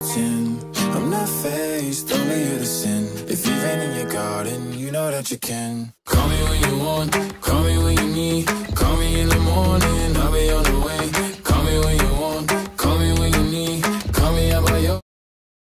I'm not faced, only here to sin. If you've been in your garden, you know that you can. Call me when you want, call me when